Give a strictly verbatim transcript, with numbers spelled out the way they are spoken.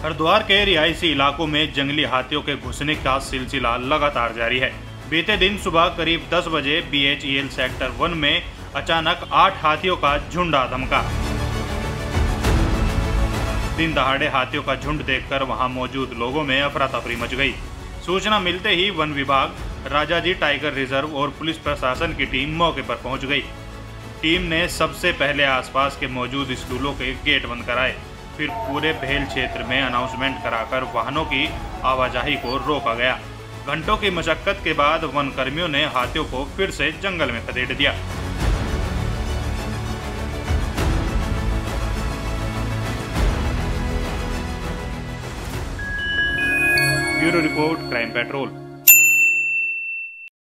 हरिद्वार के रिहायशी इलाकों में जंगली हाथियों के घुसने का सिलसिला लगातार जारी है। बीते दिन सुबह करीब दस बजे B H E L sector one में अचानक आठ हाथियों का झुंड आ धमका। दिन दहाड़े हाथियों का झुंड देखकर वहां मौजूद लोगों में अफरा तफरी मच गई। सूचना मिलते ही वन विभाग, राजाजी टाइगर रिजर्व और पुलिस प्रशासन की टीम मौके पर पहुंच गई। टीम ने सबसे पहले आसपास के मौजूद स्कूलों के गेट बंद कराए, फिर पूरे भेल क्षेत्र में अनाउंसमेंट कराकर वाहनों की आवाजाही को रोका गया। घंटों की मशक्कत के बाद वन कर्मियों ने हाथियों को फिर से जंगल में खदेड़ दिया। Bureau report, crime petrol.